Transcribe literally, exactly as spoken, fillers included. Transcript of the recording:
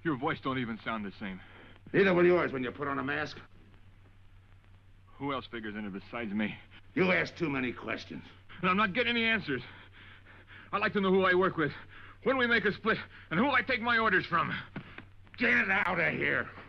Your voice don't even sound the same. Neither will yours when you put on a mask. Who else figures in it besides me? You ask too many questions. And I'm not getting any answers. I'd like to know who I work with, when we make a split, and who I take my orders from. Get out of here.